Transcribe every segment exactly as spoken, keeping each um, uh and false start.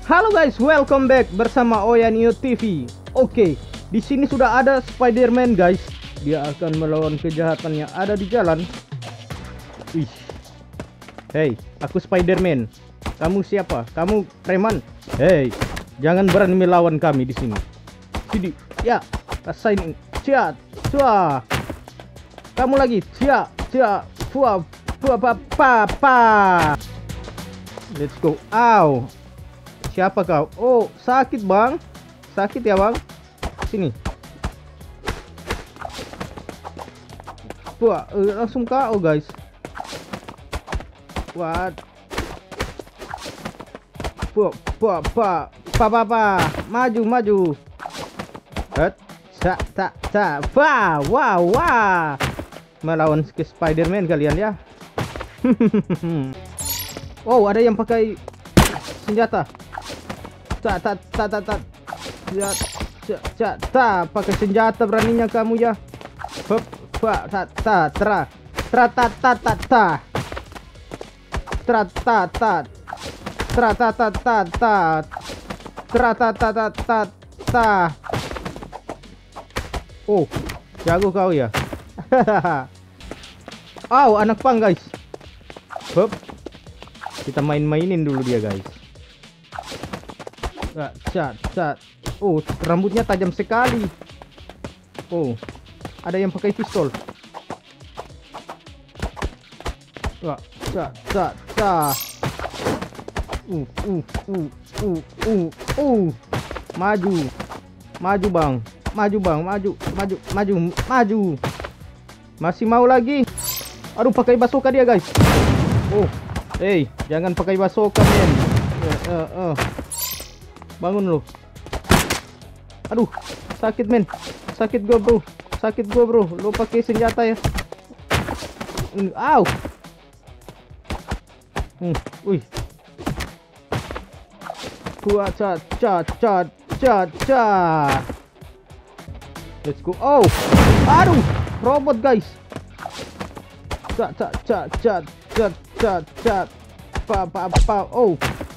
Halo guys, welcome back bersama Oyanio T V. Oke, di sini sudah ada Spider-Man guys. Dia akan melawan kejahatan yang ada di jalan. Wih. Hey, aku Spider-Man. Kamu siapa? Kamu preman? Hey, jangan berani melawan kami di sini. Sini, ya, rasain. Cia, cua. Kamu lagi, cia, cia, fua, fua, pa, pa, pa. Let's go. Ow. Siapa kau? Oh, sakit bang. Sakit ya bang. Sini. Wah, uh, langsung K O guys. What? Wah, pa, pa, pa, pa, pa. Maju, maju. Het, sa, ta, ta. Wah, wah, wah. Melawan ke Spider-Man kalian ya. Oh, ada yang pakai senjata. Tak tak tak tak tak ya ya ta pakai senjata beraninya kamu ya. Hop pa ta ta tra tra ta ta ta ta tra ta ta tra ta ta ta ta tra ta ta ta ta ta. Oh, jago kau ya. Oh, anak pang guys. Hop, kita main-mainin dulu dia guys. Cat, cat. Oh, rambutnya tajam sekali. Oh, ada yang pakai pistol. Wah, cat, cat, cat. Uh, uh, uh, uh, uh, uh. Maju, maju bang, maju bang, maju, maju, maju, maju. Masih mau lagi? Aduh, pakai bazooka dia guys. Oh, hey, jangan pakai bazooka men. Uh, uh, uh. Bangun lu. Aduh, sakit men. Sakit gua bro. Sakit gua bro. Lu pakai senjata ya. Au. Hmm, wih. Gua cat cat cat cat cat. Let's go. Oh. Aduh, robot guys. Cat cat cat cat cat cat cat. Pa pa pa. Oh.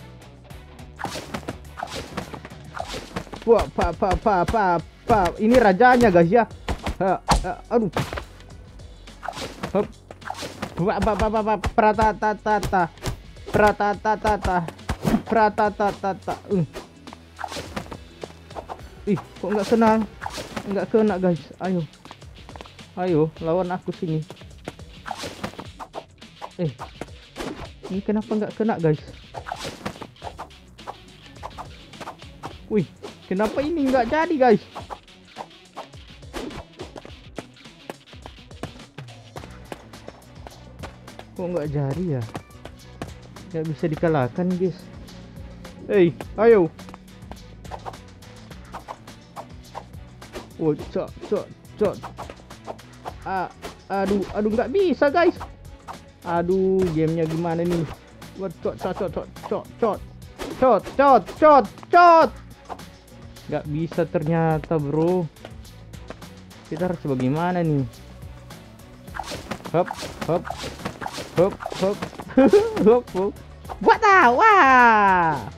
Wah, pa pa pa pa pa. Ini rajanya guys ya. Ha, ha, aduh. Hop. Wah, pa pa pa pa. Pratatatata. Pratatatata. Pratatatata. Uh. Ih, kok nggak kena? Nggak kena guys. Ayo. Ayo, lawan aku sini. Eh. Ini kenapa nggak kena guys? Wih. Kenapa ini nggak jadi guys? Kok nggak jadi ya? Nggak bisa dikalahkan guys. Hey, ayo. Oh, cok, cok, cok. Ah, aduh, aduh nggak bisa guys. Aduh, gamenya gimana nih? Buat cok, cok, cok, cok, cok, cok, cok, cok, cok, cok. Gak bisa ternyata bro. Kita harus bagaimana nih? Hop, hop, hop, hop, hop, hop. Wah, wah.